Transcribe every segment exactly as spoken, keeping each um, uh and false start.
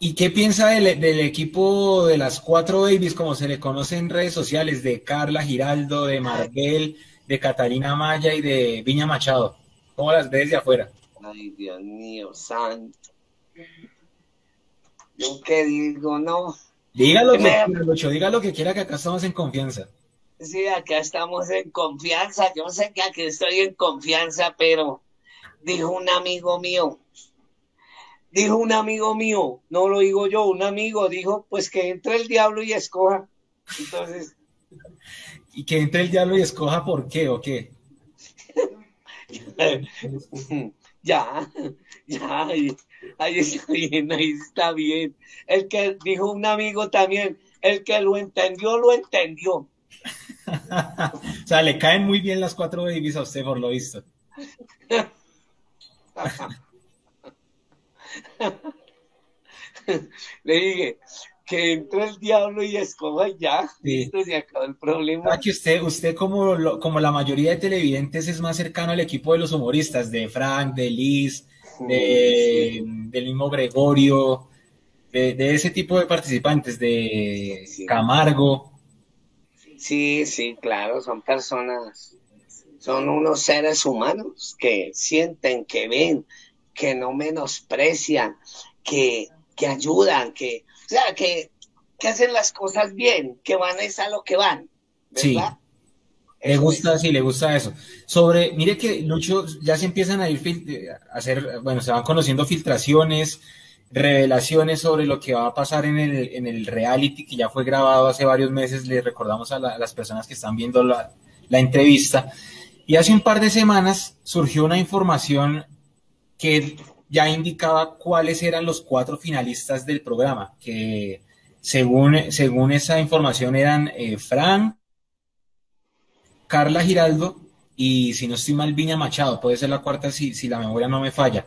¿Y qué piensa del, del equipo de las cuatro babies, como se le conoce en redes sociales, de Carla Giraldo, de Maribel, de Catalina Maya y de Viña Machado? ¿Cómo las ves de afuera? Ay, Dios mío, santo. Yo qué digo, no. Diga lo que Me, quiera, Lucho, diga lo que quiera, que acá estamos en confianza. sí, acá estamos en confianza. Yo sé que aquí estoy en confianza, pero dijo un amigo mío, dijo un amigo mío, no lo digo yo, un amigo dijo, pues que entre el diablo y escoja. Entonces, Y que entre el diablo y escoja por qué o qué. ya, ya, ahí, ahí está bien, ahí está bien. El que dijo un amigo también, el que lo entendió, lo entendió. O sea, le caen muy bien las cuatro babies a usted, por lo visto. Le dije que entre el diablo y escoja y ya, Sí. listo, se acabó el O sea, problema. que usted, usted como, lo- como la mayoría de televidentes es más cercano al equipo de los humoristas, de Frank, de Liz, Mm, de, sí, del mismo Gregorio, de, de ese tipo de participantes, de sí, Camargo. sí, sí, claro, son personas, son unos seres humanos que sienten, que ven, que no menosprecian, que, que ayudan, que, o sea, que, que hacen las cosas bien, que van es a lo que van, Sí, ¿verdad? le Eso gusta, es. sí, le gusta eso. Sobre, mire que Lucho, ya se empiezan a ir fil- a hacer, bueno, se van conociendo filtraciones, revelaciones sobre lo que va a pasar en el, en el reality que ya fue grabado hace varios meses. Le recordamos a, la- a las personas que están viendo la, la entrevista. Y hace un par de semanas surgió una información que ya indicaba cuáles eran los cuatro finalistas del programa, que según, según esa información eran eh, Fran, Carla Giraldo y, si no estoy mal, Viña Machado. Puede ser la cuarta si, si la memoria no me falla.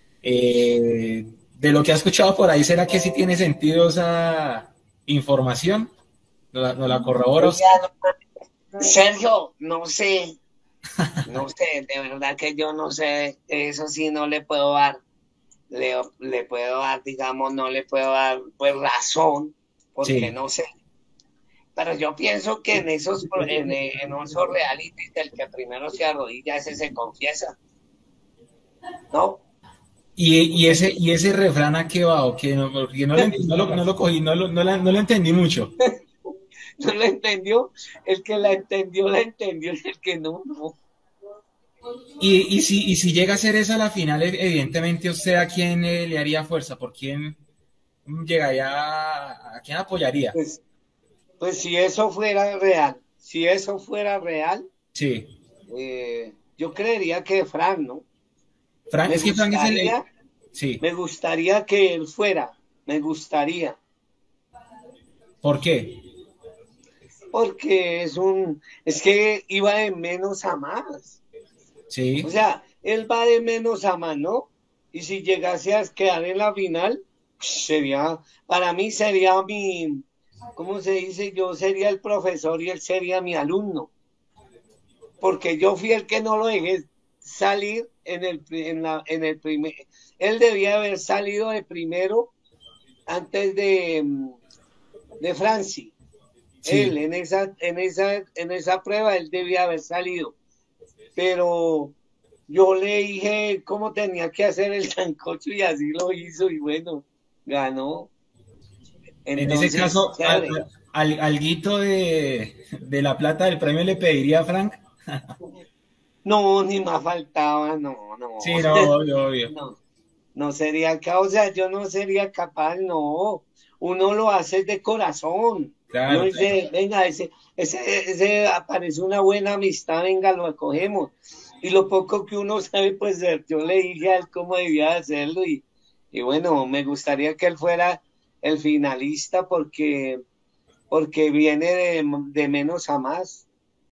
Eh, de lo que ha escuchado por ahí, ¿será que sí tiene sentido esa información? ¿No la, no la corrobora usted? Oiga, no, Sergio, no sé, no sé, de verdad que yo no sé, eso sí no le puedo dar, le, le puedo dar, digamos, no le puedo dar pues razón, porque Sí. no sé. Pero yo pienso que en esos, en, en esos realities, el que primero se arrodilla, ese se confiesa, ¿no? ¿Y, y ese, y ese refrán a qué va? ¿O qué? No, porque no, le, no, lo, no lo cogí, no lo, no, la, no lo entendí mucho. ¿No lo entendió? El que la entendió, la entendió, y el que no, no. Y, y, si, y si llega a ser esa la final, evidentemente usted a quién eh, le haría fuerza, ¿por quién llegaría, a, a quién apoyaría? Pues, pues si eso fuera real, si eso fuera real, Sí. eh, yo creería que Frank, ¿no? Frank, Me es que Frank es el... eh, gustaría, sí. me gustaría que él fuera, me gustaría, ¿Por qué? porque es un, es que iba de menos a más. O Sí, sea, él va de menos a más, ¿no? Y si llegase a quedar en la final, sería, para mí sería mi, ¿cómo se dice? Yo sería el profesor y él sería mi alumno, porque yo fui el que no lo dejé salir en el, en la, en el primer, él debía haber salido de primero antes de, de Franci. Él sí. en esa, en esa, en esa prueba él debía haber salido, pero yo le dije cómo tenía que hacer el sancocho y así lo hizo y bueno, ganó. En ese Entonces, caso, al, chévere. al, alguito de, de la plata del premio le pediría a Frank. No, ni más faltaba, no, no, Sí, no, obvio, obvio. no, no sería acá, o sea, yo no sería capaz, no. Uno lo hace de corazón. Uno Claro, claro. dice, venga, ese, ese, ese aparece una buena amistad, venga, lo acogemos. Y lo poco que uno sabe, pues eh, yo le dije a él cómo debía hacerlo y, y bueno, me gustaría que él fuera el finalista porque, porque viene de, de menos a más.